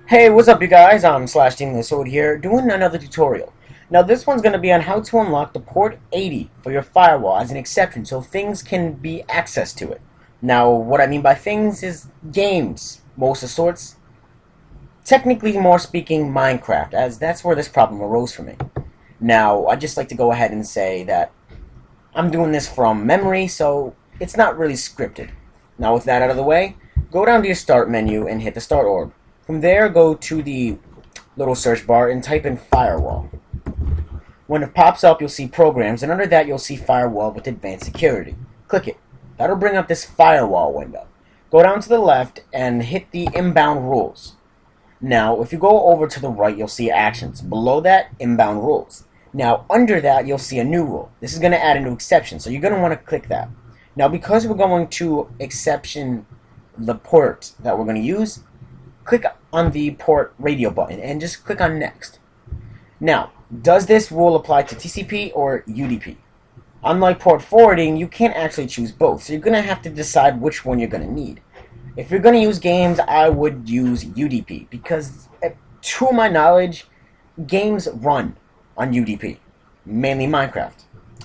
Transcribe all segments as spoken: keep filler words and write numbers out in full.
Hey, what's up you guys? I'm Slash Demon the Sword here, doing another tutorial. Now this one's going to be on how to unlock the port eighty for your firewall as an exception so things can be accessed to it. Now what I mean by things is games, most of sorts. Technically more speaking Minecraft, as that's where this problem arose for me. Now I'd just like to go ahead and say that I'm doing this from memory, so it's not really scripted. Now with that out of the way, go down to your start menu and hit the start orb. From there, go to the little search bar and type in firewall. When it pops up, you'll see programs, and under that you'll see firewall with advanced security. Click it. That'll bring up this firewall window. Go down to the left and hit the inbound rules. Now, if you go over to the right, you'll see actions. Below that, inbound rules. Now, under that, you'll see a new rule. This is going to add a new exception, so you're going to want to click that. Now, because we're going to exception the port that we're going to use, click on the port radio button and just click on next. Now, does this rule apply to T C P or U D P? Unlike port forwarding, you can't actually choose both, so you're going to have to decide which one you're going to need. If you're going to use games, I would use U D P because, to my knowledge, games run on U D P, mainly Minecraft.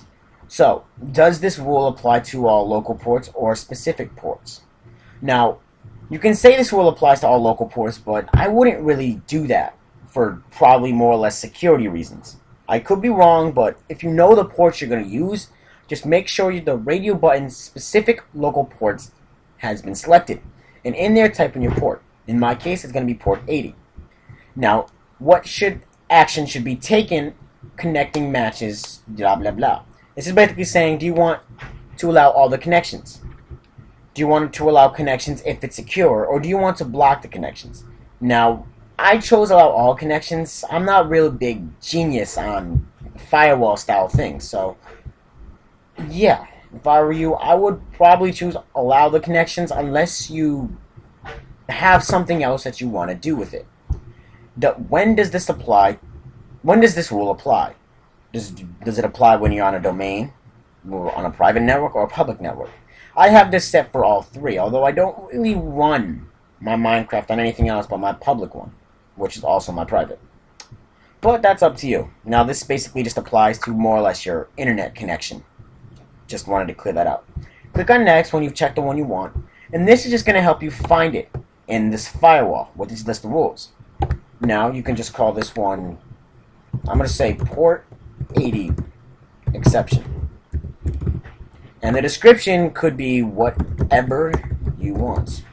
So, does this rule apply to all local ports or specific ports? Now, you can say this rule applies to all local ports, but I wouldn't really do that for probably more or less security reasons. I could be wrong, but if you know the ports you're going to use, just make sure the radio button's specific local ports has been selected. And in there, type in your port. In my case, it's going to be port eighty. Now, what should action should be taken connecting matches, blah, blah, blah. This is basically saying, do you want to allow all the connections? Do you want to allow connections if it's secure, or do you want to block the connections? Now, I chose allow all connections. I'm not really a big genius on firewall style things, so yeah, if I were you, I would probably choose allow the connections unless you have something else that you want to do with it. When does this apply? When does this rule apply? Does, does it apply when you're on a domain, or on a private network, or a public network? I have this set for all three, although I don't really run my Minecraft on anything else but my public one, which is also my private. But that's up to you. Now this basically just applies to more or less your internet connection. Just wanted to clear that out. Click on next when you've checked the one you want, and this is just going to help you find it in this firewall with this list of rules. Now you can just call this one, I'm going to say port eighty exception. And the description could be whatever you want.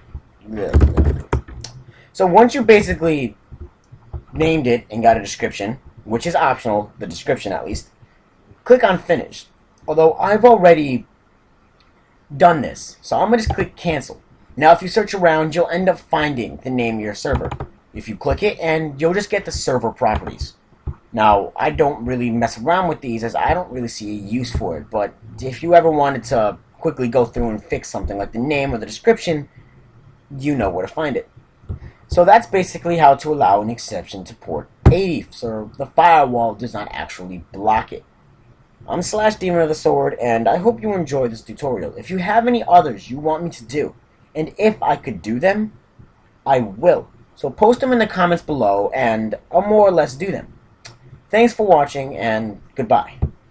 So once you basically named it and got a description, which is optional, the description at least, click on finish. Although I've already done this, so I'm going to just click cancel. Now if you search around, you'll end up finding the name of your server. If you click it, and you'll just get the server properties. Now, I don't really mess around with these as I don't really see a use for it, but if you ever wanted to quickly go through and fix something like the name or the description, you know where to find it. So that's basically how to allow an exception to port eighty, so the firewall does not actually block it. I'm Slash Demon of the Sword, and I hope you enjoyed this tutorial. If you have any others you want me to do, and if I could do them, I will. So post them in the comments below, and I'll more or less do them. Thanks for watching, and goodbye.